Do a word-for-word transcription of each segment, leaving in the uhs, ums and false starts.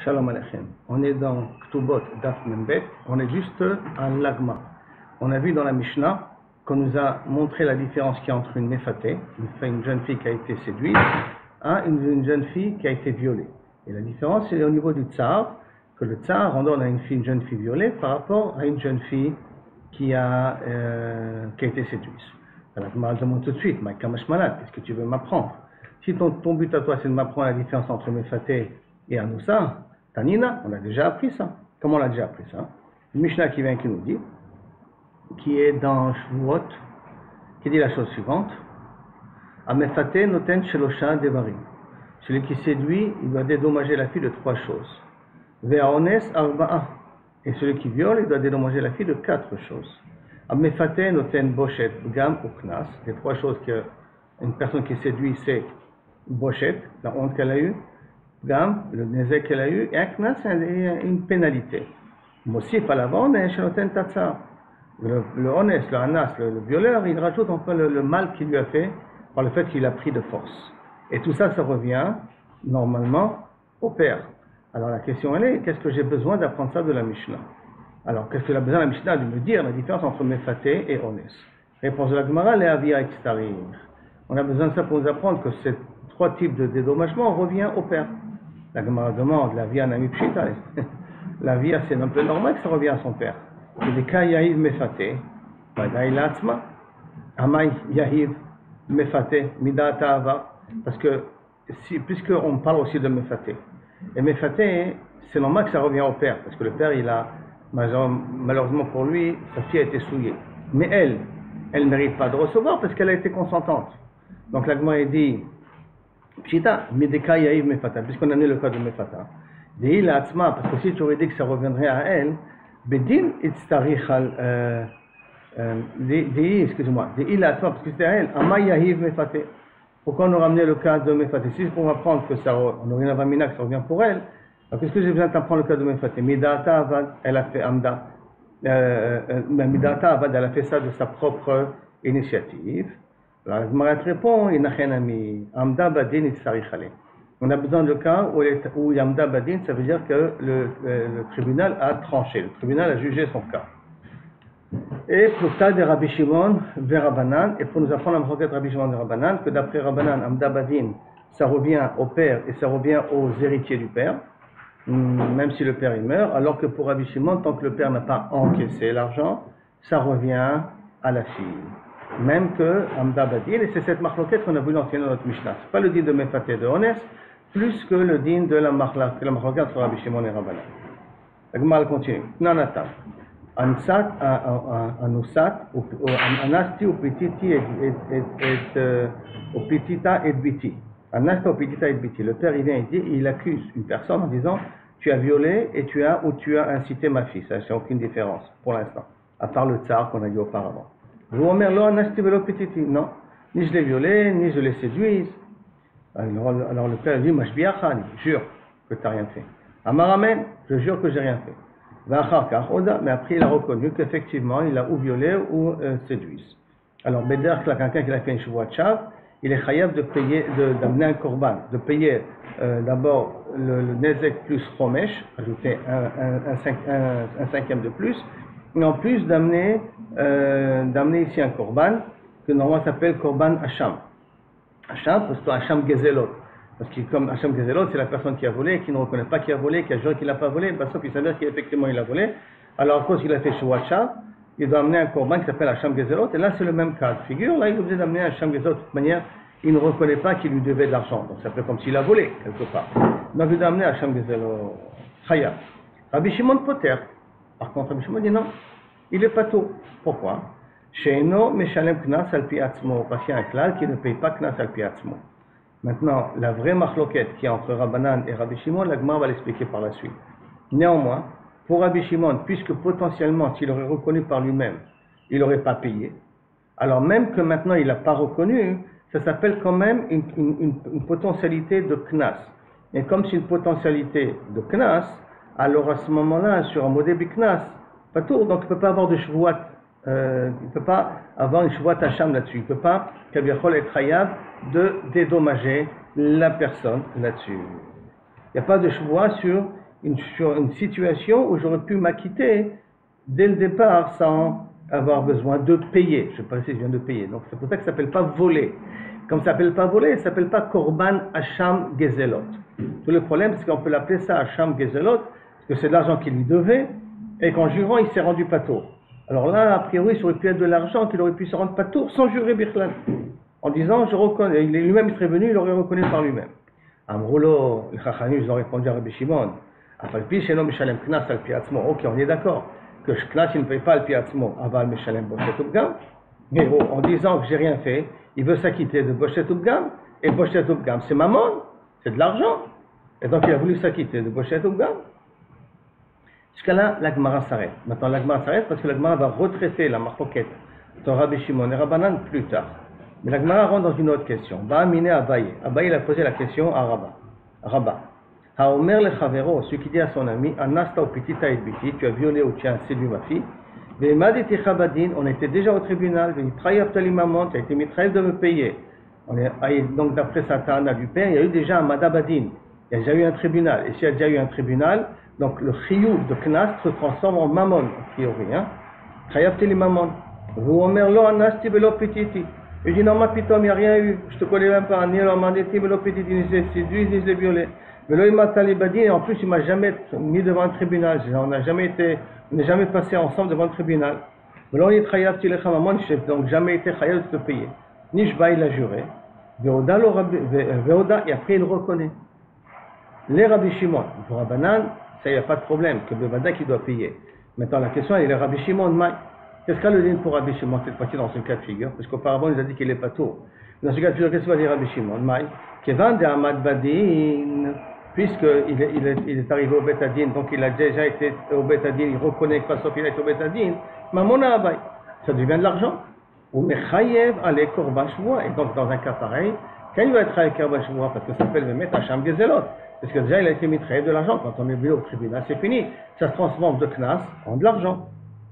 Shalom Aleichem. On est dans Ktubot Daf Membet, on est juste à l'Agma. On a vu dans la Mishnah qu'on nous a montré la différence qu'il y a entre une Mefateh, une jeune fille qui a été séduite, et une, une jeune fille qui a été violée. Et la différence, c'est au niveau du tsar, que le tsar ordonne à une, fille, une jeune fille violée par rapport à une jeune fille qui a, euh, qui a été séduite. Alors, je me demande tout de suite, Maïkamash Malad, qu'est-ce que tu veux m'apprendre? Si ton, ton but à toi, c'est de m'apprendre la différence entre Mefateh et Anoussa, Tanina, on a déjà appris ça. Comment on a déjà appris ça? Une Mishnah qui vient qui nous dit, qui est dans Shvuot, qui dit la chose suivante: Amefateh noten shelosha devarim. Celui qui séduit, il doit dédommager la fille de trois choses. Ve'aones arba'a. Et celui qui viole, il doit dédommager la fille de quatre choses. Amefateh noten boshet gam ou knas. Les trois choses qu'une personne qui séduit, c'est boshet, la honte qu'elle a eue, gam, le nezek qu'elle a eu, et un knas, c'est une pénalité. Mosif à l'avant, shenoten tatsar. Le, le honest, le anas, le, le violeur, il rajoute enfin le, le mal qu'il lui a fait par le fait qu'il a pris de force. Et tout ça, ça revient normalement au père. Alors la question elle est, qu'est-ce que j'ai besoin d'apprendre ça de la Mishnah? Alors qu'est-ce que a besoin de la Mishnah de me dire la différence entre Mefateh et honest? Réponse de la Gemara, les avia extarir. On a besoin de ça pour nous apprendre que ces trois types de dédommagement revient au père. La Gemara demande, la via nami pshita. La via, c'est un peu normal que ça revient à son père. Il dit ka yahiv mefateh, vadaï l'atzma, amay yahiv mefateh, midata ava. Parce que, si, puisqu'on parle aussi de mefateh, et mefateh, c'est normal que ça revient au père, parce que le père, il a, malheureusement pour lui, sa fille a été souillée. Mais elle, elle ne mérite pas de recevoir parce qu'elle a été consentante. Donc l'agma dit, pshita, mideka yahiv mefateh, puisqu'on a amené le cas de mefateh. Dei l'atzma, parce que si tu aurais dit que ça reviendrait à elle, Bedin itztarich al Dei, excusez-moi, Dei l'atzma, parce que c'était à elle, Amay yahiv mefateh. Pourquoi on nous ramenait le cas de Mefateh? Si c'est pour m'apprendre que ça, on aurait une avamina que ça revient pour elle, alors qu'est-ce que j'ai besoin d'apprendre le cas de Mefateh? Midata avad, elle a fait Amda. Euh, Midata avad, elle a fait ça de sa propre initiative. Alors, la Gemara répond, Inachenami, Amda badin itztarich ale. On a besoin de cas où, où Yamda Badin, ça veut dire que le, le, le tribunal a tranché, le tribunal a jugé son cas. Et pour ça, de Rabbi Shimon vers Rabbanan, et pour nous apprendre la requête de Rabbi Shimon vers Rabbanan, que d'après Rabbanan, Amda Badin, ça revient au père et ça revient aux héritiers du père, même si le père il meurt, alors que pour Rabbi Shimon, tant que le père n'a pas encaissé l'argent, ça revient à la fille. Même que Amda Badin, et c'est cette marloquette qu'on a voulu enseigner dans notre Mishnah. Ce n'est pas le din de Mefateh de Honest, plus que le din de la marloquette entre Rabbi Shimon et Rabbanan. La Gemara continue. Nanata. Ansat, anusat, anasti, upititi et upitita et biti. Anasta, upitita et biti. Le père, il vient, il dit, il accuse une personne en disant, tu as violé et tu as, ou tu as incité ma fille. Ça, c'est aucune différence, pour l'instant. À part le tsar qu'on a dit auparavant. Vous omer lo anasti velo pititi. Non. Ni je l'ai violé, ni je l'ai séduise. Alors, alors le père dit, mashbiachani, jure que tu n'as rien fait. Amaramen, je jure que j'ai rien fait. Mais après il a reconnu qu'effectivement il a ou violé ou euh, séduit. Alors Beder, quelqu'un qui a fait une Shavua Chav, il est chayav de payer, d'amener un korban, de payer euh, d'abord le, le nezek plus chomesh, ajouter un, un, un, cinq, un, un cinquième de plus, et en plus d'amener euh, d'amener ici un korban que normalement s'appelle korban Hacham. Hacham, parce que Hacham Gezelot. Parce que comme Hacham Gezelot, c'est la personne qui a volé, qui ne reconnaît pas qu'il a volé, qui a juré qu'il n'a pas volé, parce qu'il s'avère qu'effectivement il a volé. Alors à cause qu'il a fait Shuacha, il doit amener un korban qui s'appelle Hacham Gezelot, et là c'est le même cas de figure, là il est obligé d'amener un Hacham Gezelot, de toute manière, il ne reconnaît pas qu'il lui devait de l'argent, donc ça fait comme s'il a volé, quelque part. Donc il doit amener Hacham Gezelot Chaya. Rabbi Shimon Poter, par contre Rabbi Shimon dit non, il est pas tôt. Pourquoi? Sheino Meshalem Knas al pi atzmo, parce qu'il y a un klal qui ne paye pas Knas al pi atzmo. Maintenant, la vraie marloquette qui est entre Rabbanan et Rabbi Shimon, la Gemara va l'expliquer par la suite. Néanmoins, pour Rabbi Shimon, puisque potentiellement, s'il aurait reconnu par lui-même, il n'aurait pas payé, alors même que maintenant il n'a pas reconnu, ça s'appelle quand même une, une, une, une potentialité de Knas. Et comme c'est une potentialité de Knas, alors à ce moment-là, sur un modèle Knas, pas tout, donc il ne peut pas avoir de Shvuat. Euh, il ne peut pas avoir une Shuvat Hacham là-dessus. Il ne peut pas, Kabiachol, être chayav de dédommager la personne là-dessus. Il n'y a pas de Shvuat sur une, une situation où j'aurais pu m'acquitter dès le départ sans avoir besoin de payer. Je ne sais pas si je viens de payer. Donc c'est pour ça que ça ne s'appelle pas voler. Comme ça ne s'appelle pas voler, ça ne s'appelle pas Korban Hacham Gezelot. Tout le problème, c'est qu'on peut l'appeler ça Hacham Gezelot, parce que c'est de l'argent qu'il lui devait, et qu'en jurant, il s'est rendu patour. Alors là, a priori, ça aurait pu être de l'argent qu'il aurait pu se rendre patour sans jurer Birchlan. En disant, je reconnais, lui-même il serait venu, il aurait reconnu par lui-même. Amroulo, les Chachamim, ils ont répondu à Rabbi Shimon. Afalpi shenom mishalem knas al pi atzmo. Ok, on est d'accord que knas il ne paye pas al pi atzmo, aval mishalem boshet ubgam. Mais bon, en disant que j'ai rien fait, il veut s'acquitter de boshet ubgam, et boshet ubgam c'est mammon, c'est de l'argent. Et donc il a voulu s'acquitter de boshet ubgam. Jusqu'à là, la Gemara s'arrête. Maintenant, la Gemara s'arrête parce que la Gemara va retraiter la marcoquette de Rabbi Shimon et Rabbanan plus tard. Mais la Gemara rentre dans une autre question. Ba'amine Abaye. Abaye a posé la question à Rabba. Rabba. Haomer le Chavero, celui qui dit à son ami, Anasta ou petita et biti, tu as violé ou tu as séduit ma fille. Ve'emaditi Chabadin, on était déjà au tribunal. Ve'nitrayavtali maman, tu as été mitraïf de me payer. On est, donc d'après Satana du père, il y a eu déjà un madabadin. Il y a déjà eu un tribunal. Et s'il y a déjà eu un tribunal, donc le chiyuv de Knas se transforme en mammon, a priori. Chayavtali mammon. Ve'omer lo anasti velo petiti. Il dit non, ma pitom, il n'y a rien eu. Je te connais même pas. Ni le mandati, mais le petit, ni les séduit, ni les violé. Mais là, il m'a talibadi, et en plus, il m'a jamais mis devant un tribunal. On n'a jamais été, on n'est jamais passé ensemble devant le tribunal. Mais là, on est chayav tilecha maman, je n'ai donc jamais été chayav de te payer. Nishba, il a juré. Veoda, et après, il reconnaît. Les Rabbi Shimon, pour Rabbanan, ça, il n'y a pas de problème, que le Bada qui doit payer. Maintenant, la question, elle est Rabbi Shimon, Maï. Qu'est-ce qu'a le din pour Rabbi Shimon cette fois-ci dans ce cas de figure? Parce qu'auparavant, il a dit qu'il n'est pas tôt. Dans ce cas de figure, qu'est-ce que va dire Rabbi Shimon? Maï, Kevan de Ahmad Badin, puisqu'il est, il est, il est arrivé au Betadin, donc il a déjà été au Betadin, il reconnaît que sauf il est au Betadin, Mamona Abaye, ça devient de l'argent. Ou Mechayev ale Korban Shvoua. Et donc, dans un cas pareil, quand il va être avec Korban Shvoua, parce que ça s'appelle Memet Hacham Gezelot, parce que déjà il a été mitraillé de l'argent, quand on est venu au tribunal, c'est fini. Ça se transforme de Knas en de l'argent.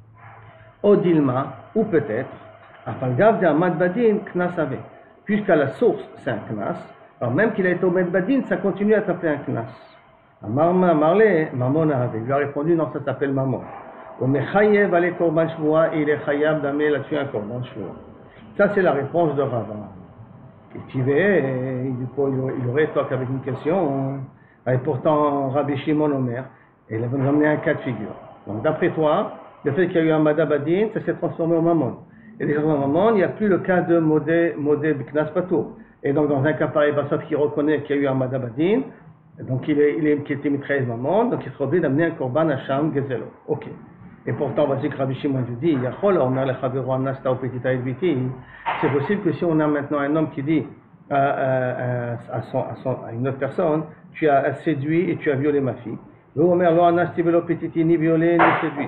Odilma, ou peut-être, Afalgav de Ahmad Badin, Knas avait. Puisqu'à la source, c'est un Knas, alors même qu'il a été au Ahmad Badin, ça continue à t'appeler un Knas. Amarma, Marlé, Mamon avait. Il lui a répondu, non, ça s'appelle Mamon. Au Mechayev, allez Korban Shvoua, et il est Chayab d'amener là-dessus un Korban Shvoua. Ça, c'est la réponse de Rava. Et tu veux, il aurait toi qu'avec une question, et pourtant Rabbi Shimon Omer, et il avait ramené un cas de figure. Donc, d'après toi, le fait qu'il y a eu un Madabadin, ça s'est transformé en Mammon. Et déjà dans Mammon, il n'y a plus le cas de Modé, Modé Biknas Pato. Et donc dans un cas pareil, Bassaf qui reconnaît qu'il y a eu un Madabadin, donc il est, il est, qui était mitraillé Mammon, donc il sera obligé d'amener un Korban Hacham Gezelo. Ok. Et pourtant, voici que Rabbi Shimon je dis, Yachol, on a le Chavero Anasta ou Petita Elviti. C'est possible que si on a maintenant un homme qui dit à, à, à, son, à, son, à une autre personne, tu as séduit et tu as violé ma fille. Le Omer lo anasti velo petiti, ni violé, ni séduit.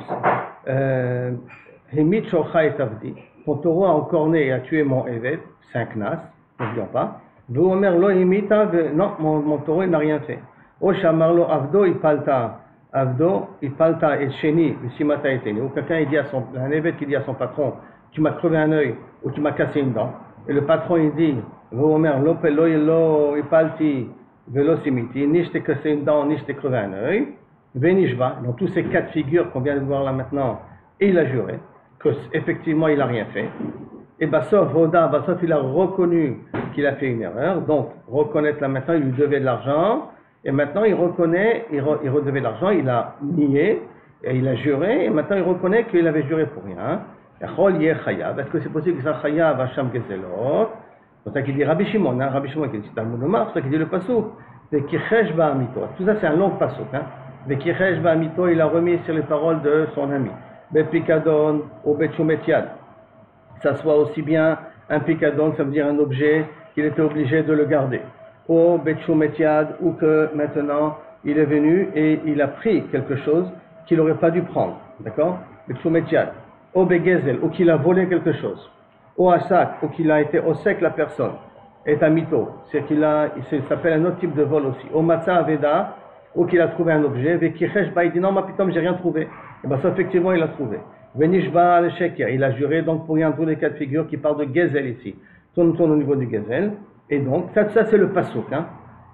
Himit shocha et avdi. Ton taureau a encorné et a tué mon évêque, c'est un knas, n'oublions pas. Le Omer lo imita, non, mon, mon taureau il n'a rien fait. O shamar lo avdo ipalta. Avdo ipalta et sheni, simata eteni. Ou quelqu'un il dit à son, un évêque qui dit à son patron, tu m'as crevé un œil ou tu m'as cassé une dent. Et le patron il dit, lo Omer lo pelo lo ipalti. Vélosimiti, ni je t'ai cassé une dent, ni je t'ai crevé un œil. Vénishba, dans tous ces quatre figures qu'on vient de voir là maintenant, et il a juré qu'effectivement il n'a rien fait. Et Bassov, Roda, Bassov, il a reconnu qu'il a fait une erreur. Donc, reconnaître là maintenant, il lui devait de l'argent. Et maintenant, il reconnaît, il, re, il redevait de l'argent, il a nié, et il a juré. Et maintenant, il reconnaît qu'il avait juré pour rien. Est-ce que c'est possible que ça chayav Hacham Gezelot? C'est ça qu'il dit Rabbi Shimon, hein, Rabbi Shimon qui dit Talmud Omar, c'est ça qu'il dit le pasuk. Vekichesh ba'amito. Tout ça c'est un long pasuk. Hein. Vekichesh ba'amito, il a remis sur les paroles de son ami. Bepikadon ou betchumetiad. Ça soit aussi bien un pikadon, ça veut dire un objet qu'il était obligé de le garder. Ou betchumetiad, ou que maintenant il est venu et il a pris quelque chose qu'il n'aurait pas dû prendre. D'accord? Betchumetiad. Ou begezel, ou qu'il a volé quelque chose. Ou asak, ou qu'il a été au sec la personne, est un mytho, c'est qu'il a, il s'appelle un autre type de vol aussi. Ou matza aveda, ou qu'il a trouvé un objet, vekichesh ba, il dit non, ma pitom, j'ai rien trouvé. Et bien ça, effectivement, il a trouvé. Venishba al sheker, il a juré, donc pour rien tous les cas de figure qui parlent de gezel ici. Tourne, tourne au niveau du gezel. Et donc, ça, ça c'est le pasuk, hein.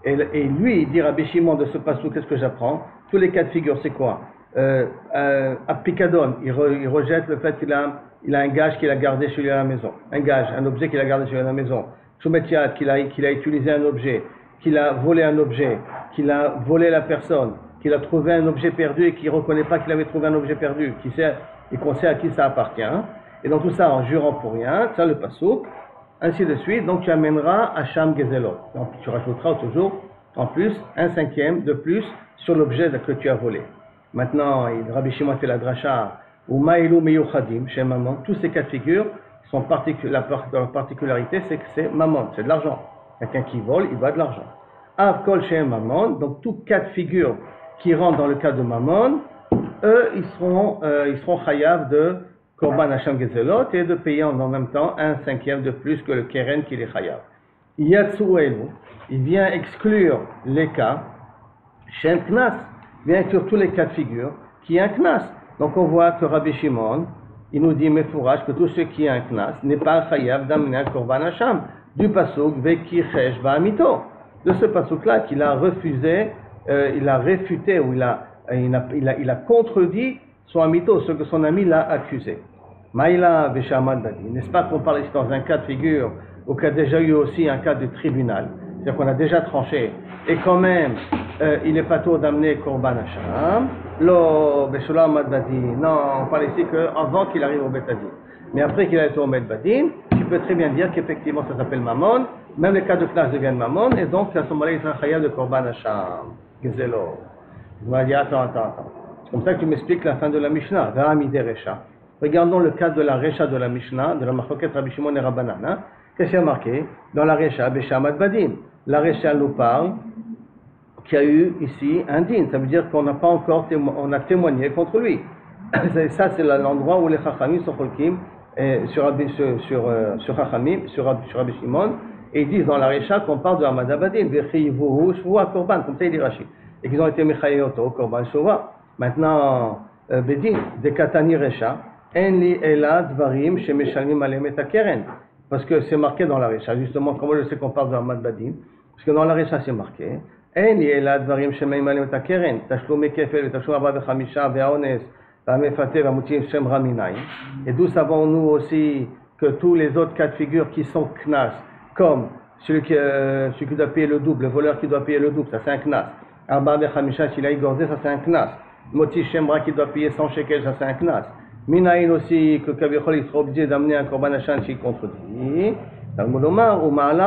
Et, et lui, il dit Rabbi Shimon de ce passage, qu'est-ce que j'apprends? Tous les cas de figure, c'est quoi? euh, euh, À Picadon, il, re, il rejette le fait qu'il a, il a un gage qu'il a gardé chez lui à la maison. Un gage, un objet qu'il a gardé chez lui à la maison. Choumetiat, qu'il a, qu'il a utilisé un objet, qu'il a volé un objet, qu'il a volé la personne, qu'il a trouvé un objet perdu et qu'il ne reconnaît pas qu'il avait trouvé un objet perdu, qu'il sait, et qu'on sait à qui ça appartient. Et dans tout ça, en jurant pour rien, ça le pasouk, ainsi de suite. Donc tu amèneras à Sham Gezelot. Donc tu rajouteras toujours, en plus, un cinquième de plus sur l'objet que tu as volé. Maintenant, Rabbi Shimon fait la dracha, ou Maïlou Meyuchadim, chez Maman. Tous ces cas de figure, sont particu la particularité, c'est que c'est Mammon, c'est de l'argent. Quelqu'un qui vole, il va de l'argent. Av Kol chez Mammon, donc tous cas de figure qui rentrent dans le cas de Mammon, eux, ils seront, euh, ils seront chayav de Korban Hashem Gezelot et de payer en même temps un cinquième de plus que le Keren qui est chayav. Yatsuelu, il vient exclure les cas, Shem Knas, il vient exclure tous les cas de figure qui est un Knas. Donc on voit que Rabbi Shimon, il nous dit, Mefourach, que tout ce qui est un Knas n'est pas chayav d'amener un Korban Hashem, du Pasuk Veki Chesh Ba'amito. De ce Pasuk-là qu'il a refusé, euh, il a réfuté ou il a, il a, il a, il a contredit son amito, ce que son ami l'a accusé. Maïla Veshamad Badi. N'est-ce pas qu'on parle ici dans un cas de figure où il y a déjà eu aussi un cas de tribunal, c'est-à-dire qu'on a déjà tranché, et quand même, euh, il n'est pas tôt d'amener Korban Hashem. Lo Beshulamad Badi. Non, on parle ici qu'avant qu'il arrive au Betadin. Mais après qu'il a été au Betadin, tu peux très bien dire qu'effectivement ça s'appelle Mammon, même les cas de classe deviennent Mammon, et donc à ce moment-là, il sera chayav de Korban Hashem. Gezelo. Il m'a dit, attends, attends, attends. C'est comme ça que tu m'expliques la fin de la Mishnah. Va'amide Recha. Regardons le cas de la Recha de la Mishnah, de la Machloket Rabbi Shimon et Rabbanan. Hein? Qu'est-ce qu'il y a marqué? Dans la Recha, Beshamad Badin. La Recha nous parle qu'il y a eu ici un din. Ça veut dire qu'on n'a pas encore témo- on a témoigné contre lui. Ça, c'est l'endroit où les Chachamim sont Cholkim sur Rabbi sur, sur, euh, sur Chachamim, sur, sur Rabbi Shimon, et ils disent dans la Recha qu'on parle de Hamad Abadin, Vechivuhu Shvua Korban, comme ça il dit Rashi. Et qu'ils ont été Mechayoto, Korban Shova. Maintenant, euh, Bedin, de Katani Recha, Enli Ela Dvarim, chez Meshalmim Alem et Keren. Parce que c'est marqué dans la Recha, justement, comment je sais qu'on parle de Hamad Badin? Parce que dans la Recha c'est marqué, Enli Ela Dvarim, chez Meshalmim Alem et Keren, Tashlum Kefel, Tashlum Abba Vechamisha, Ve'aones, Va'amefate, Va'mutim Shem Raminai. Et d'où savons-nous aussi que tous les autres cas de figure qui sont Knas, comme celui qui, euh, celui qui doit payer le double, le voleur qui doit payer le double, ça c'est un Knas. Abba Vechamisha, s'il a égordé, ça c'est un Knas. Moti Shemra qui doit payer cent shekels, ça c'est un Knas. Minaïn aussi, que Kavichol il sera obligé d'amener un Korban Hashem s'il contredit. Talmud Omar, ou Ma'ala,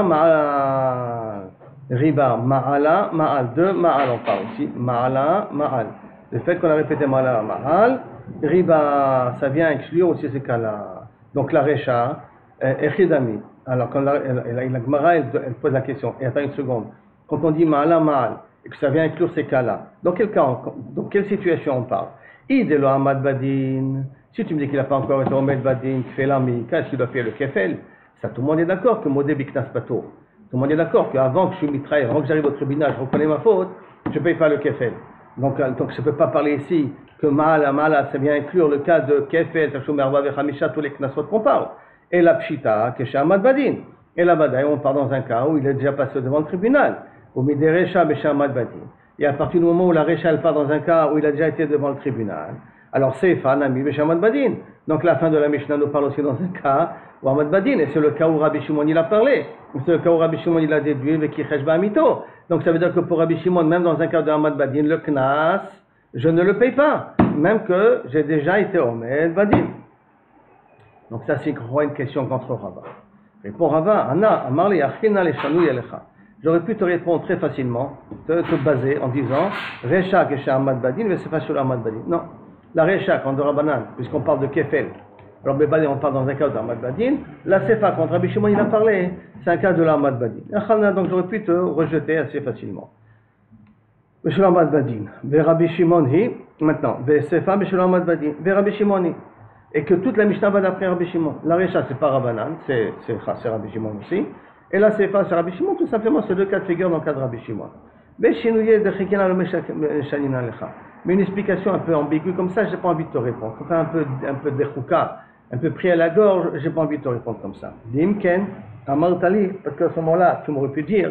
Ma'al. Riba, Ma'ala, Ma'al. Deux Ma'al, on parle ici. Ma'ala, Ma'al. Le fait qu'on a répété Ma'ala, Ma'al. Riba, ça vient exclure aussi ces cas-là. Donc la Recha, Echidami. Alors quand la, la, la Gemara, elle, elle pose la question, et attends une seconde. Quand on dit Ma'ala, Ma'al, et que ça vient inclure ces cas-là, dans quel cas, dans quelle situation on parle? Idelo Hamad Badin. Si tu me dis qu'il n'a pas encore été au Hamad Badin, Kfelami, qu'est-ce qu'il doit faire le Kefel? Ça, tout le monde est d'accord que Modé Biknas Pato. Tout le monde est d'accord qu'avant que je suis mitraille, avant que j'arrive au tribunal, je reconnais ma faute, je ne paye pas le Kefel. Donc, donc je ne peux pas parler ici que Ma'ala, Ma'ala, ça vient inclure le cas de Kefel, Tachou Merva Vechamisha, tous les Knasot qu'on parle. Et la Pshita, que chez Hamad Badin. Et la Badaï, on part dans un cas où il est déjà passé devant le tribunal. Au Miderecha, Besha Hamad Badin. Et à partir du moment où la Recha elle part dans un cas où il a déjà été devant le tribunal, alors Seifa, Nami, Beshamad Badin. Donc la fin de la Mishnah nous parle aussi dans un cas où Hamad Badin, et c'est le cas où Rabbi Shimon il a parlé. C'est le cas où Rabbi Shimon il a déduit, Veki Chesh Ba'amito. Donc ça veut dire que pour Rabbi Shimon, même dans un cas de Hamad Badin, le Knas, je ne le paye pas, même que j'ai déjà été Omed Badin. Donc ça c'est une question contre Rava. Répond Rava, Anna, Amarli, Achina, Leshanu, Yelecha. J'aurais pu te répondre très facilement, te, te baser en disant Recha que chez Hamad Badin, mais c'est pas sur Hamad Badin. Non, la Recha contre Rabbanan, puisqu'on parle de Kefel. Alors Bebadin, on parle dans un cas de Hamad Badin. La Sefa contre Rabbi Shimon, il a parlé, c'est un cas de la Hamad Badin. Donc j'aurais pu te rejeter assez facilement. Monsieur Hamad Badin, vers Rabbi Shimon, maintenant, vers Sefa, Monsieur Hamad Badin, vers Rabbi Shimon. Et que toute la Mishnah va d'après Rabbi Shimon. La Recha, c'est pas Rabbanan, c'est Rabbi Shimon aussi. Et là, c'est pas Rabbi Shimon, tout simplement, c'est deux cas de figure dans le cas de Rabbi Shimon. Mais une explication un peu ambiguë comme ça, j'ai pas envie de te répondre. Faut faire un peu, un peu de chouka, un peu pris à la gorge, j'ai pas envie de te répondre comme ça. Dimken, Amartali, parce qu'à ce moment-là, tu m'aurais pu dire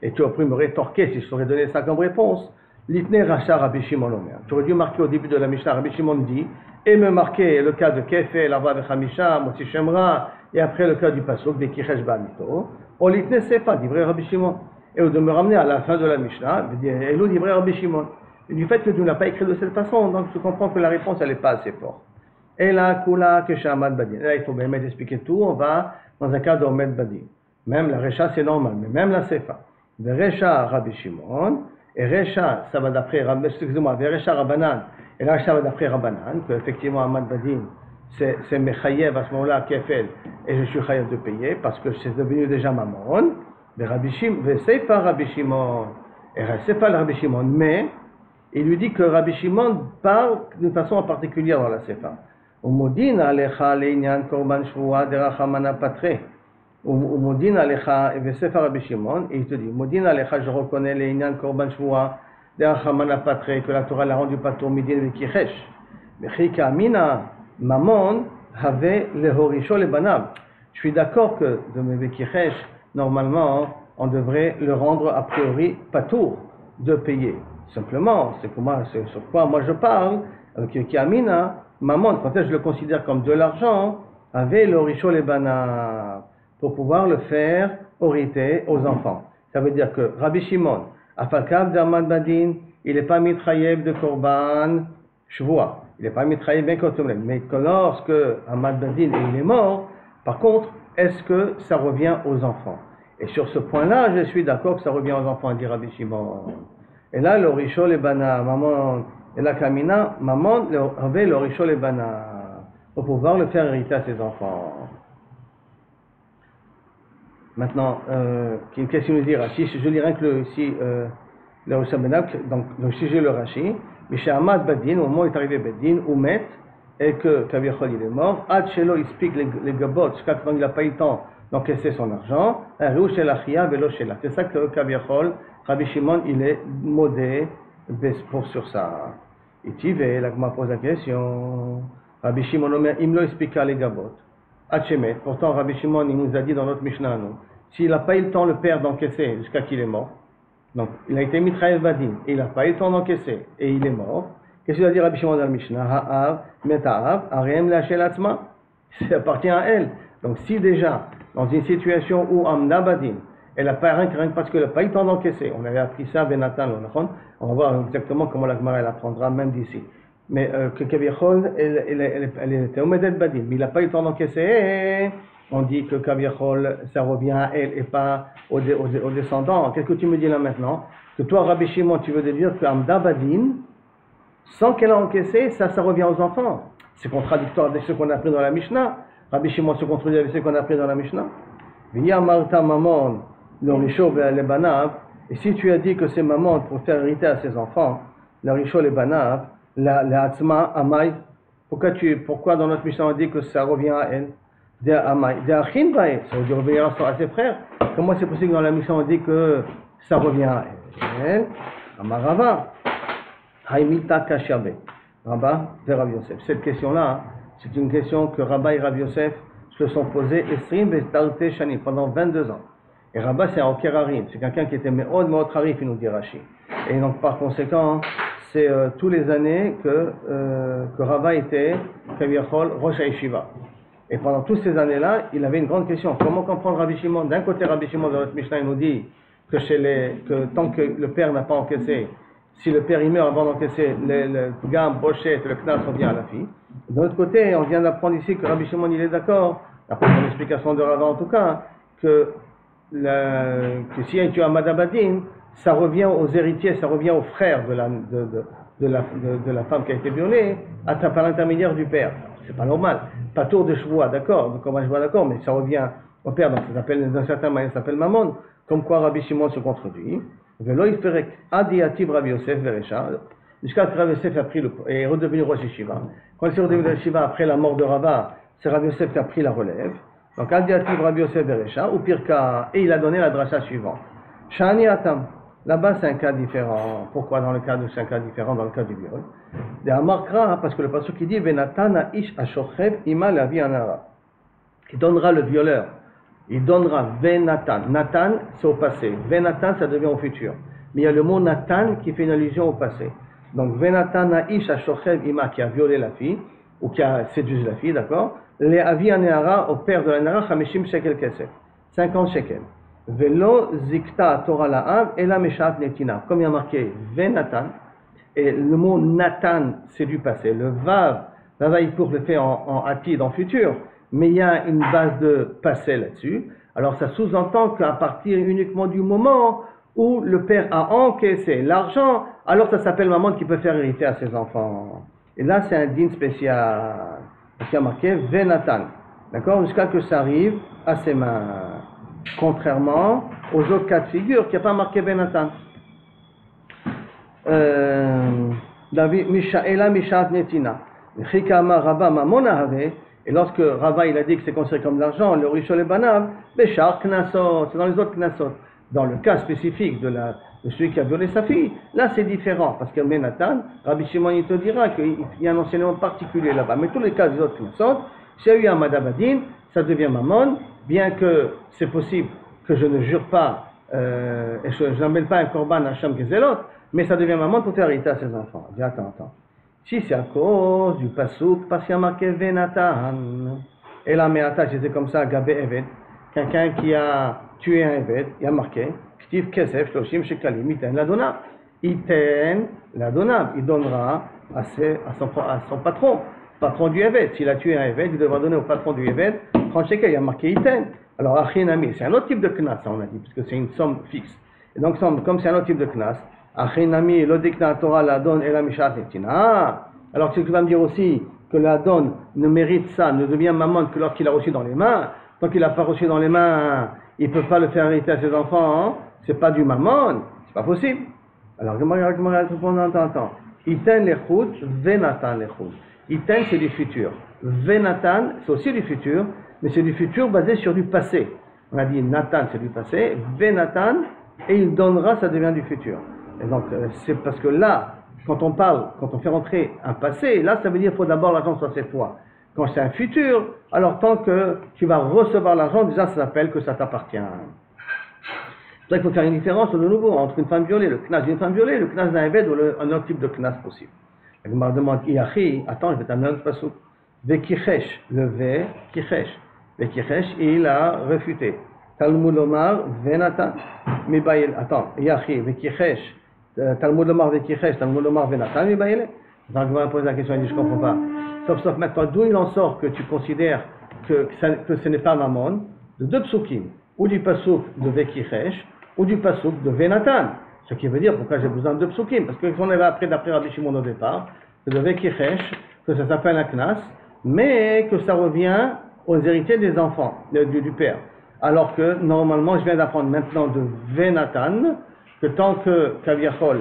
Et tu aurais pu me rétorquer si je t'aurais donné ça comme réponse. L'itne racha Rabbi Shimon Omer. Tu aurais dû marquer au début de la Mishnah, Rabbi Shimon dit, et me marquer le cas de Kefe, Lava Vechamisha, Motsi Shemra, et après le cas du Pasuk, de Kichesh Ba'amito. On l'itne c'est pas, dit vrai Rabbi Shimon. Et de me ramener à la fin de la Mishnah, et l'autre dit vrai Rabbi Shimon. Et du fait que tu ne l'as pas écrit de cette façon, donc tu comprends que la réponse elle n'est pas assez forte. Et là, Kula, Keshamad Badin. Là, il faut bien expliquer tout, on va dans un cas d'Omed Badin. Même la Recha, c'est normal, mais même la Sefa. De Recha Rabbi Shimon, et Recha, ça va d'après, excusez-moi, Recha Rabbanan, et là, ça va d'après Rabbanan, que effectivement, Ahmad Badin, c'est Mechayev à ce moment-là, Kefel, et je suis Chayev de payer, parce que c'est devenu déjà Mamon, de Rabbi Shimon, de Sefa Rabbi Shimon, et Sefa Rabbi Shimon, mais, il lui dit que Rabbi Shimon parle d'une façon particulière dans la Sefa. Umodin alecha leinyan korban shvua derachamana patre. Umodin alecha et Sefa Rabbi Shimon, et il te dit, Umodin alecha, je reconnais leinyan korban shvua derachamana patre, que la Torah l'a rendu patour midin vekichesh. Mechika amina mamon have lehorisho le banab. Je suis d'accord que de mes vekichesh, normalement, on devrait le rendre a priori patour de payer. Simplement, c'est sur quoi moi je parle, avec qui amina maman, quand je le considère comme de l'argent, avait le richo les bana, pour pouvoir le faire hériter aux enfants. Ça veut dire que Rabbi Shimon, afakav d'Ahmad Badin, il n'est pas mitraïev de korban shvua, il n'est pas mitraïev ben kotomlem, mais que lorsque Ahmad Badin il est mort, par contre, est-ce que ça revient aux enfants? Et sur ce point-là, je suis d'accord que ça revient aux enfants, dit Rabbi Shimon. Et là, le richo les bana, maman, et la Kamina, maman avait le richol et bana pour pouvoir le faire hériter à ses enfants. Maintenant, euh, une question de dire, si je lis rien que le, ici, euh, le Rosh Hashanah, donc, donc si j'ai le Rashi, mais chez Ahmad Badin, au moment où est arrivé Badin, ou Met, et que Kaviachol il est mort, Ad Shelo il explique les, les gabot, jusqu'à quand il n'a pas eu le temps d'encaisser son argent, c'est ça que Kaviachol, Rabbi Shimon, il est modé pour sur ça. Et tu veux, là, je me pose la question. Rabbi Shimon Omer, il me l'a expliqué les gabot. Hachemet, pourtant Rabbi Shimon, il nous a dit dans notre Mishnah, nous, s'il n'a pas eu le temps, le père, d'encaisser jusqu'à qu'il est mort, donc il a été mitraïev badin, et il n'a pas eu le temps d'encaisser, et il est mort, qu'est-ce qu'il a dit Rabbi Shimon dans le Mishnah? Ha'av, meta'av, arem lachel atzma, ça appartient à elle. Donc si déjà, dans une situation où Amna Badin, elle n'a pas rien, rien parce qu'elle n'a pas eu le temps d'encaisser. On avait appris ça, Benatan, on va voir exactement comment la Gemara elle apprendra même d'ici. Mais euh, que Kaviachol, elle, elle, elle, elle était au Medet Badin, mais il n'a pas eu le temps d'encaisser. On dit que Kaviachol, ça revient à elle et pas aux, aux, aux descendants. Qu'est-ce que tu me dis là maintenant? Que toi, Rabbi Shimon, tu veux dire que Amda Badin, sans qu'elle ait encaissé, ça, ça revient aux enfants. C'est contradictoire avec ce qu'on a appris dans la Mishnah. Rabbi Shimon se contredit avec ce qu'on a appris dans la Mishnah. Via Marta Mamon, le Risho les Banav, et si tu as dit que c'est maman pour faire hériter à ses enfants, le Risho les Banav, la Hatzma Amai, pourquoi, tu, pourquoi dans notre Mishnah on dit que ça revient à elle? De Amai, de Achin Bae, ça veut dire revenir à ses frères. Comment c'est possible que dans la Mishnah on dit que ça revient à elle? Amarava, Haimita Kashabe, Rabba de Rav Yosef. Cette question-là, c'est une question que Rabba et Rav Yosef se sont posées pendant vingt-deux ans. Et Rabba, c'est un Kerarim, c'est quelqu'un qui était Me'od Me'od Harif, il nous dit Rashi. Et donc, par conséquent, c'est euh, tous les années que, euh, que Rabba était, Kaviachol, Rosh HaYeshiva. Et pendant toutes ces années-là, il avait une grande question. Comment comprendre Rabbi Shimon? D'un côté, Rabbi Shimon, dans notre Mishnah, il nous dit que, chez les, que tant que le père n'a pas encaissé, si le père il meurt avant d'encaisser, le, le gamme, Bochet, le Knas revient à la fille. De l'autre côté, on vient d'apprendre ici que Rabbi Shimon, il est d'accord, après son explication de Rabba en tout cas, que La, que si tu as Madabadin, ça revient aux héritiers, ça revient aux frères de la, de, de, de la, de, de la femme qui a été violée, à, par l'intermédiaire du père. C'est pas normal. Pas tour de chevois, d'accord, donc comment je vois d'accord, mais ça revient au père, donc ça s'appelle, d'un certain moyen, ça s'appelle Mammon, comme quoi Rabbi Shimon se contredit. Velo Iferek, Adiatib Rabbi Yosef Verecha, jusqu'à ce que Rabbi Yosef a pris le, est redevenu Rosh Yeshiva. Quand il est redevenu Rosh Yeshiva après la mort de Rabba, c'est Rabbi Yosef qui a pris la relève. Donc, Adiativ Rabbi Yosef Berecha, ou pire cas, et il a donné la dracha suivante. Shani Atam. Là-bas, c'est un cas différent. Pourquoi dans le cas de c'est un cas différent dans le cas du viol? De Amarkra, parce que le passage qui dit Venatana ish ashochev ima la vie anara. Il donnera le violeur Il donnera Venatan. Nathan, c'est au passé. Venatan, ça devient au futur. Mais il y a le mot Nathan qui fait une allusion au passé. Donc, Venatan Aish Ashochev Ima, qui a violé la fille, ou qui a séduit la fille, d'accord? Les Avi Aneara, au père de la Nara, Chamishim Shekel Kesef. cinquante shekels. Velo Zikta Torah La'av, et la Meshat Netina. Comme il y a marqué Venatan, et le mot Nathan, c'est du passé. Le Vav, Vavaïpour le fait en, en Atid, en futur, mais il y a une base de passé là-dessus. Alors ça sous-entend qu'à partir uniquement du moment où le père a encaissé l'argent, alors ça s'appelle maman qui peut faire hériter à ses enfants. Et là, c'est un din spécial. Qui a marqué Venatan. D'accord? Jusqu'à ce que ça arrive à ses mains. Contrairement aux autres cas de figure qui n'a pas marqué Venatan. David Mishaela Mishat Netina. Chikama Rabba Mamona Have. Et lorsque Rava il a dit que c'est considéré comme de l'argent, le Rishon le Banav, Béchar Knasot, c'est dans les autres Knasot. Dans le cas spécifique de, la, de celui qui a violé sa fille, là c'est différent, parce que Menatan, Rabbi Shimon il te dira qu'il y a un enseignement particulier là-bas. Mais tous les cas des autres Knasot, s'il y a eu un Madabadin, ça devient Mammon, bien que c'est possible que je ne jure pas, euh, et je, je n'emmène pas un Korban Hacham Gezelot, mais ça devient Mammon pour faire hériter à ses enfants. Dis attends, attends. Si c'est à cause du pasouk, parce qu'il y a marqué Venatan, et la Meata, c'était comme ça, Gabé Eved, quelqu'un qui a tué un Eved, il y a marqué, Ktiv Kesef, Shloshim Shekalim, Iten Ladonab. Iten Ladonab, il donnera à, ses, à, son, à son patron, patron du Eved. S'il a tué un Eved, il devra donner au patron du Eved trente shekels, il y a marqué Iten. Alors, Achinami, c'est un autre type de knas, on a dit, parce que c'est une somme fixe. Et donc, comme c'est un autre type de knas, Achinami, l'odikna Torah la donne et la mishat netina. Alors, tu vas me dire aussi que la donne ne mérite ça, ne devient maman que lorsqu'il a reçu dans les mains. Tant qu'il n'a pas reçu dans les mains, il ne peut pas le faire hériter à ses enfants. Hein? C'est pas du mammon, c'est pas possible. Alors, regarde, regarde, répondre en temps. Iten lechut, venatan lechut. Iten, c'est du futur. Venatan, c'est aussi du futur, mais c'est du futur basé sur du passé. On a dit Nathan, c'est du passé. Venatan, et il donnera, ça devient du futur. Et donc, c'est parce que là, quand on parle, quand on fait rentrer un passé, là, ça veut dire qu'il faut d'abord l'argent soit c'est toi. Quand c'est un futur, alors tant que tu vas recevoir l'argent, déjà ça s'appelle que ça t'appartient. Donc il faut faire une différence de nouveau entre une femme violée, le knas d'une femme violée, le knas d'un évêque ou le, un autre type de knas possible. La Gemara demande, Iachi, attends, je vais t'amener un autre passage. Vekichesh, le ve, kichesh. Vekichesh, il a refuté. Talmud Omar, venatan. Mibaïl, attends, Iachi, vekichesh. Talmud Omar vekichesh, Talmud Omar venatan, mibaïl. Donc je vais poser la question, il dit, je ne comprends pas. Sauf, sauf maintenant, d'où il en sort que tu considères que, que, ça, que ce n'est pas Mammon, de deux psukim, ou du pasouk de Vekichesh, ou du pasouk de Venatan. Ce qui veut dire pourquoi j'ai besoin de deux psukim, parce que on avait appris d'après Rabbi Shimon au départ, que de Vekichesh, que ça s'appelle un knas, mais que ça revient aux héritiers des enfants, du, du père. Alors que normalement, je viens d'apprendre maintenant de Venatan, que tant que Kaviachol,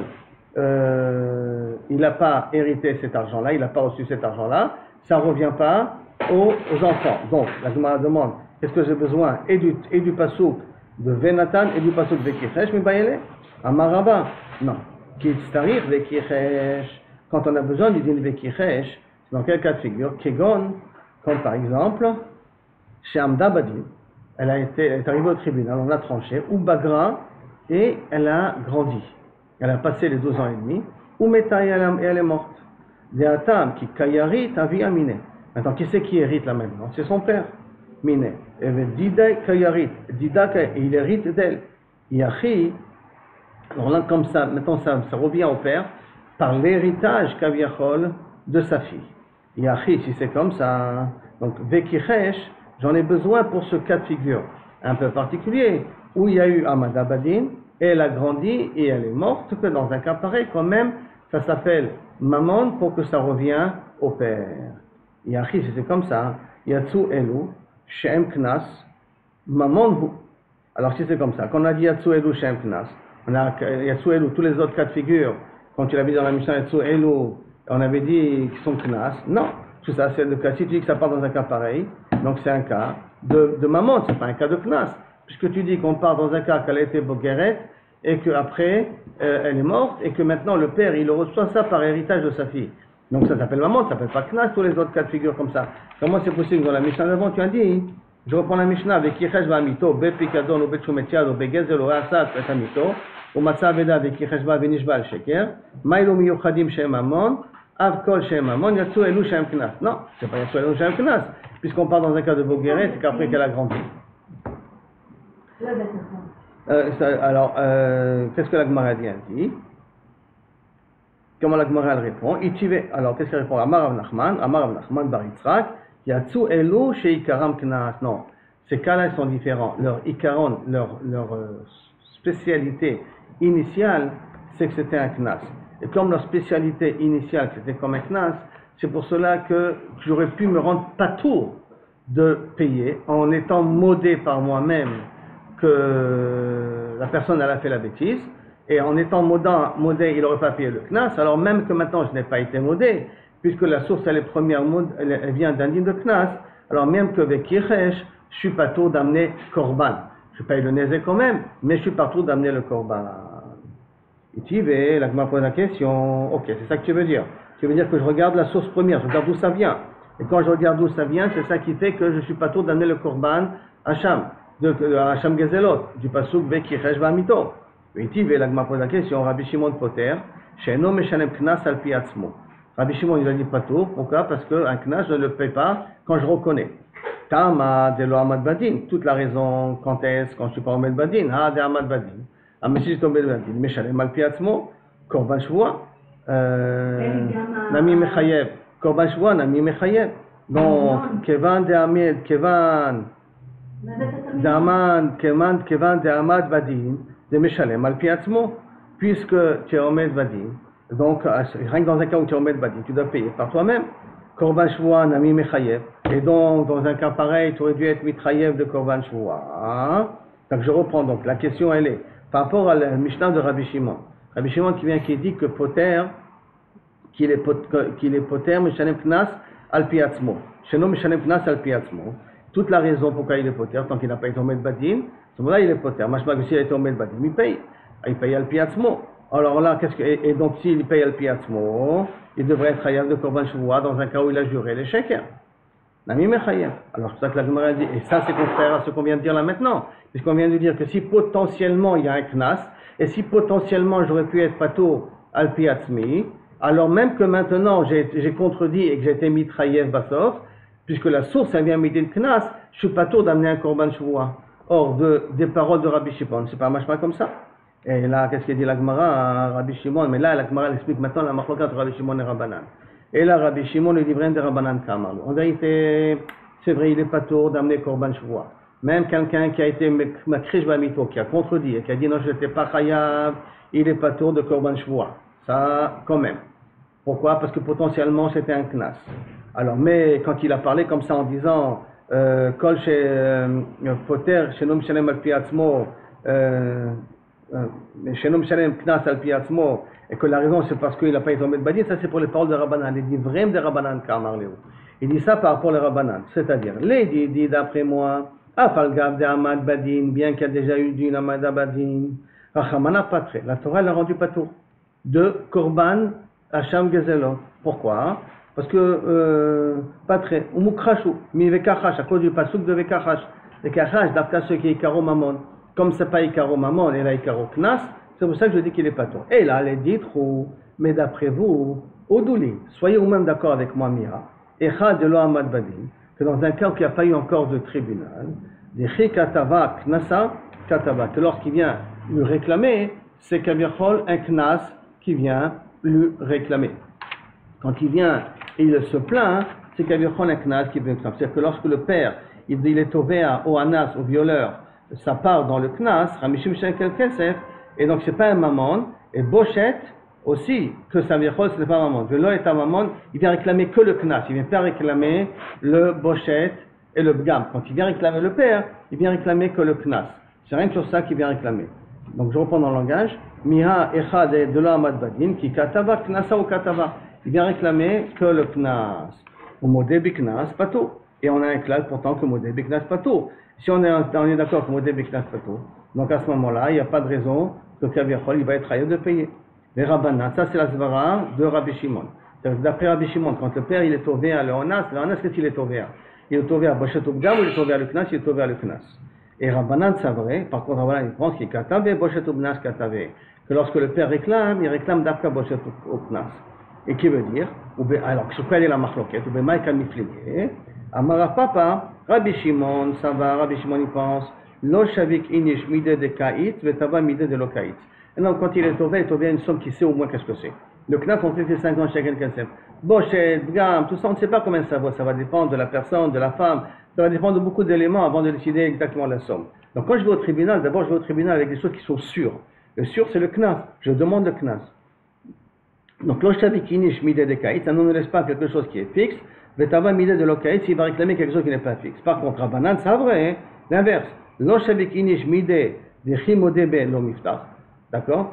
Euh, il n'a pas hérité cet argent-là, il n'a pas reçu cet argent-là, ça ne revient pas aux, aux enfants. Donc, la Gemara demande, est-ce que j'ai besoin et du, et du pasouk de Venatan et du pasouk de Vekichesh, mais Bayele Amaraba, non. Kitstarir Vekichesh, quand on a besoin du din Vekichesh, dans quel cas de figure? Kegon, comme par exemple, chez Amda Badin, elle, a été, elle est arrivée au tribunal, on l'a tranché, ou Bagra, et elle a grandi. Elle a passé les douze ans et demi, ou Meta et elle est morte. Des Atam qui Kayarit Avi Amine. Maintenant, qui c'est qui hérite là maintenant? C'est son père, Mine. Et Dida Kayarit, Dida et il hérite d'elle. Yachi, alors là, comme ça, maintenant ça, ça revient au père, par l'héritage Kaviachol de sa fille. Yachi, si c'est comme ça, donc Vekichesh, j'en ai besoin pour ce cas de figure un peu particulier, où il y a eu Amadabadin, et elle a grandi et elle est morte, que dans un cas pareil, quand même, ça s'appelle Mammon pour que ça revient au père. Yachi, c'était comme ça. Yatsu Elu, Shem Knas, Mammon Hu. Alors si c'est comme ça, quand on a dit Yatsu Elu, Shem Knas, on a Yatsu Elu, tous les autres cas de figure, quand tu l'avais dit dans la mission Yatsu Elu, on avait dit qu'ils sont Knas. Non, tout ça c'est le cas. Si tu dis que ça part dans un cas pareil, donc c'est un cas de, de Mammon, c'est pas un cas de Knas. Puisque tu dis qu'on part dans un cas qu'elle a été Bogueret et qu'après euh, elle est morte et que maintenant le père il reçoit ça par héritage de sa fille. Donc ça s'appelle maman, ça s'appelle pas Knas, tous les autres cas de figure comme ça. Comment c'est possible dans la mission d'avant? Tu as dit Je reprends la Mishnah avec Yechesh Vamito, Be Pikadon, ou Be Tchumetiad, ou Be Gezel, ou Asat, et Amito, ou Matzah Veda avec Yechesh Vavinishba al Sheker, Maïlo Miyuchadim Shem Amon, Avkol Shem Amon, Yatsu Elu Shem Knas. Non, c'est pas Yatsu Elu Shem Knas, puisqu'on parle dans un cas de Bogueret, c'est qu'après qu'elle a grandi. Euh, ça, alors, euh, qu'est-ce que la Gemara dit? Comment la Gemara répond? Alors, qu'est-ce qu'elle répond? Amar Rav Nachman, Amar Rav Nachman Bar Yitzhak, Yatsu Elu Sheikaram Knas. Non, ces cas-là sont différents. Leur Ikaron, leur, leur euh, spécialité initiale, c'est que c'était un Knas. Et comme leur spécialité initiale, c'était comme un Knas, c'est pour cela que j'aurais pu me rendre patour de payer en étant modé par moi-même que la personne elle a fait la bêtise, et en étant modant, modé, il n'aurait pas payé le Knas, alors même que maintenant je n'ai pas été modé, puisque la source elle est première, elle, elle vient d'un din de Knas, alors même que avec Yechesh, je suis pas tour d'amener Korban. Je paye le Nézé quand même, mais je suis pas tour d'amener le Korban. Et tu vas, là, je me pose la question, ok, c'est ça que tu veux dire. Tu veux dire que je regarde la source première, je regarde d'où ça vient. Et quand je regarde d'où ça vient, c'est ça qui fait que je suis pas tour d'amener le Korban à Sham, de, de Hacham Gezelot, du Pasuk Bek Yechesh Vamito. Et tu vas, là, je me pose la question, Rabbi Shimon Poter, Sheino Meshalem Knas al pi atzmo. Rabbi Shimon, il a dit pas tour, pourquoi? Parce qu'un Knas, je ne le paye pas quand je reconnais. Tama de lo Amad Badin, toute la raison, quand est-ce, quand je suis pas Omed Badin, ah, de Amad Badin. Ah, mais si je tombe Badin, Meshalem al pi atzmo, Korban Shvoua, Nami Mechayev, Korban Shvoua, Nami Mechayev. Donc, Kevan de Amid, Kevan, Daman, Kevan, Kevan de Amad Badin, de Meshalem al pi atzmo, puisque tu es Omed Badin, donc, rien que dans un cas où tu es Omed Badin, tu dois payer par toi-même. Korban Shvoua, Nami Mechayev. Et donc, dans un cas pareil, tu aurais dû être Mitrayev de Korban Shvoua. Donc, je reprends. Donc, la question, elle est, par rapport à la Mishnah de Rabbi Shimon. Rabbi Shimon qui vient, qui dit que Poter, qu'il est, qu'il est Poter, Meshalem Knas, al pi atzmo. Sheno Meshalem Knas, al pi atzmo. Toute la raison pourquoi il est Poter, tant qu'il n'a pas été Omed Badin, à ce moment-là, il est Poter. Machma que s'il a été Omed Badin, il paye. Il paye al pi atzmo. Alors là, qu'est-ce que, et, et donc s'il paye al pi atzmo, il devrait être Chayav de Korban Shvoua dans un cas où il a juré les sheker. Nami Mechayev. Alors c'est ça que la Gemara dit, et ça c'est contraire à ce qu'on vient de dire là maintenant, puisqu'on vient de dire que si potentiellement il y a un Knas, et si potentiellement j'aurais pu être pato al pi atzmi, alors même que maintenant j'ai, j'ai contredit et que j'ai été mitrayev basov, puisque la source elle vient midi de Knas, je suis pato d'amener un Korban Shvoua. Or de, des paroles de Rabbi Shimon, c'est pas un machma comme ça. Et là, qu'est-ce qu'il dit la Gemara, Rabbi Shimon? Mais là, la Gemara explique maintenant la marloquette entre Rabbi Shimon et Rabbanan. Et là, Rabbi Shimon, le livre de Rabbanan Kamarlo. En vérité, c'est vrai, il n'est pas tour d'amener Korban Shvoua. Même quelqu'un qui a été Makrish Bamito, qui a contredit et qui a dit non, je n'étais pas Chayav, il n'est pas tour de Korban Shvoua. Ça, quand même. Pourquoi? Parce que potentiellement, c'était un Knas. Alors, mais quand il a parlé comme ça en disant Kol chez Poter, chez Nom Shalem al pi atzmo, chez Nom Shalem Knas al pi atzmo, et que la raison c'est parce qu'il n'a pas été Omed Badin, ça c'est pour les paroles de Rabbanan, il dit vraiment de Rabbanan Kamar Léo. Il dit ça par rapport aux Rabbanan, c'est-à-dire, les dit, dit d'après moi, Afal Gav de Amad Badin, bien qu'il y a déjà eu d'une Amad Badin, Rachamana Patre, la Torah l'a rendu patour de Korban Hacham Gezelot. Pourquoi? Parce que, euh, Patre, ou Mukrashu, mi Vekachash, à cause du Pasuk de Vekachash. Vekachash, d'après ce qui est Ikaro Mamon. Comme c'est pas Ikaro Mamon, et là Ikaro Knas, c'est pour ça que je dis qu'il est patour. Et là, les dit trop, mais d'après vous, Odouli, soyez vous-même d'accord avec moi, Mira, Echa de lo Amad Badin, que dans un cas où il n'y a pas eu encore de tribunal, des Katava Knasa Katava, que lorsqu'il vient lui réclamer, c'est Kavirchol, un Knas qui vient lui réclamer. Quand il vient et il se plaint, c'est Kavirchol, un Knas qui vient lui réclamer. C'est-à-dire que lorsque le père, il, il est au au Anas, au violeur, ça part dans le Knas, Ramishim Shekel Kesef, et donc c'est pas un mammon, et Bochet aussi, que ça veut dire ce n'est pas un mammon. Velo est un mammon, il vient réclamer que le Knas, il vient pas réclamer le Bochet et le Bgam. Quand il vient réclamer le père, il vient réclamer que le Knas. C'est rien que sur ça qu'il vient réclamer. Donc je reprends dans le langage, Miha Echad de lo Amad Badin, qui Katava, Knasa ou Katava. Il vient réclamer que le Knas. Ou Modé Biknas, Pato. Et on a un clal pourtant que Modé Biknas, Pato. Si on est, on est d'accord que Modé Biknas, Pato, donc à ce moment-là, il n'y a pas de raison que Kavirchol, il va être raillé de payer. Les Rabbanan, ça c'est la Zvara de Rabbi Shimon. D'après Rabbi Shimon, quand le père il est au V A, le Onas, le Onas qu'est-ce qu'il est au V A? il est tombé à Bochet Obgam ou il est tombé à le Knas, il est tombé à le Knas. Et Rabbanan, c'est vrai, par contre, Rabbanan, il pense qu'il est Katavé, Bochet Obnas, Katavé. Que lorsque le père réclame, il réclame d'Afka Bochet Obnas. Et qui veut dire, alors, sur quoi est la marloquette, ou bien Maïka Miflimé, Amara Papa, Rabbi Shimon, ça va, Rabbi Shimon, il pense, Lo Shavik Inish Mide de Kaït, Vetava Mide de Lokaït. Et donc, quand il est tombé, il est tombé à une somme qui sait au moins qu'est-ce que c'est. Le Knas, on fait c'est cinquante chacun quinze. Bochet, Bgam, tout ça, on ne sait pas combien ça vaut. Ça va dépendre de la personne, de la femme. Ça va dépendre de beaucoup d'éléments avant de décider exactement la somme. Donc, quand je vais au tribunal, d'abord, je vais au tribunal avec des choses qui sont sûres. Le sûr, c'est le Knas. Je demande le Knas. Donc, l'Oshavikinish Mide de Kaït, ça ne nous laisse pas quelque chose qui est fixe. Vetava Mide de Lokaït, s'il va réclamer quelque chose qui n'est pas fixe. Par contre, Rabbanan, c'est vrai, hein? L'inverse. L'Oshavikinish Mide de Chimodebe lo miftach. D'accord?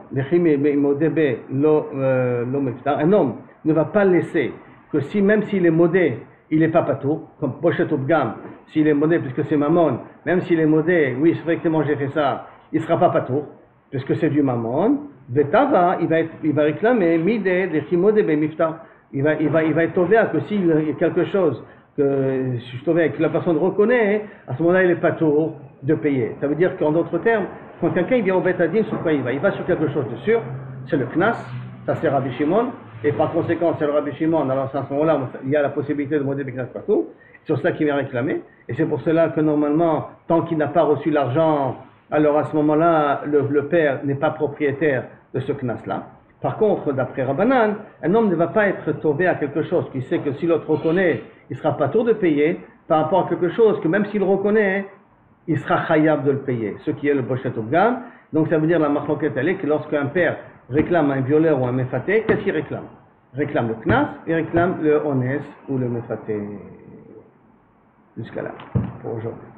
Un homme ne va pas laisser que si, même s'il est modé, il n'est pas patou, comme Bochet Obgam, s'il est modé, puisque c'est mammon, même s'il est modé, oui, c'est vrai que j'ai fait ça, il ne sera pas patou, puisque c'est du mammon. Vetava, il va, être, il va réclamer midé de chimodé be miftah. Il va, il va, il va être tové que s'il y a quelque chose que je tové que la personne reconnaît, à ce moment-là, il est patou de payer. Ça veut dire qu'en d'autres termes, quand quelqu'un vient au Beth Adin, sur quoi il va? Il va sur quelque chose de sûr, c'est le Knas, ça c'est Rabbi Shimon, et par conséquent, c'est le Rabbi Shimon, alors à ce moment-là, il y a la possibilité de modder le Knas partout, c'est sur ça qu'il vient réclamer, et c'est pour cela que normalement, tant qu'il n'a pas reçu l'argent, alors à ce moment-là, le, le père n'est pas propriétaire de ce Knas-là. Par contre, d'après Rabbanan, un homme ne va pas être tombé à quelque chose qui sait que si l'autre reconnaît, il ne sera pas tour de payer, par rapport à quelque chose que même s'il reconnaît, il sera khayab de le payer, ce qui est le Bochet Obgam. Donc ça veut dire la marloquette, elle est que lorsqu'un père réclame un violeur ou un mefaté, qu'est-ce qu'il réclame? Il réclame le Knas, il réclame le Ones ou le mefaté. Jusqu'à là, pour aujourd'hui.